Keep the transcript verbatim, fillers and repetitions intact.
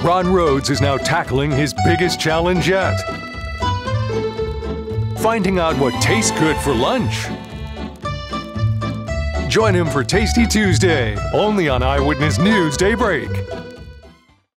Ron Rhodes is now tackling his biggest challenge yet. Finding out what tastes good for lunch. Join him for Tasty Tuesday, only on Eyewitness News Daybreak.